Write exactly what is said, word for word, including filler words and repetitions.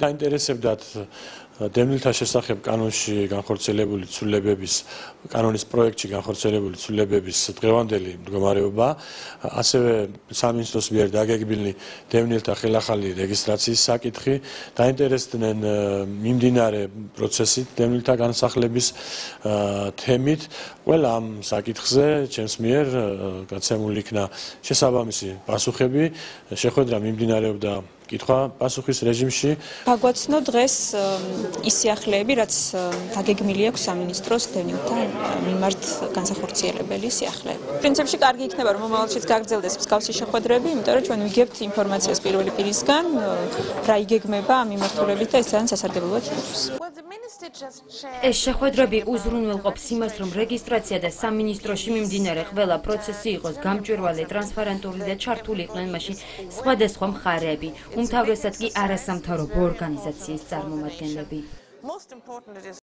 დაინტერესებდათ დევნილთა შესახებ კანონში განხორციელებული ცვლილებების კანონის პროექტში განხორციელებული ცვლილებების დღევანდელი მდგომარეობა, ასევე სამინისტროს მიერ დაგეგმილი დევნილთა ხელახალი რეგისტრაციის საკითხი, დაინტერესდნენ მიმდინარე პროცესით დევნილთა განსახლების თემით. Ყველა ამ საკითხზე ჩემს მიერ გაცემული იქნა შესაბამისი პასუხები, შეხვედრა მიმდინარეობდა კითხვა პასუხის რეჟიმში. გაგვაცნო დღეს ის სიახლეები, რაც დაგეგმილი აქვს სამინისტროს დევნილთა მიმართ განსახორციელებელი სიახლეები. პრინციპში კარგი იქნება, რომ მომავალშიც გაგრძელდეს მსგავსი შეხვედრები, იმიტომ რომ ჩვენ ვიგებთ ინფორმაციას პირველი პირისგან, რა იგეგმება ამ მიმართულებით და ეს ძალიან სასარგებლოა ჩვენთვის. ეს შეხვედრები უზრუნველყოფს იმას, რომ რეგისტრაცია და სამინისტროში მიმდინარე ყველა პროცესი იყოს გამჭვირვალე, ტრანსპარენტული და ჩართული იყვნენ მასში სხვადასხვა მხარეები, უმთავრესად კი არასამთავრობო ორგანიზაციის წარმომადგენლები.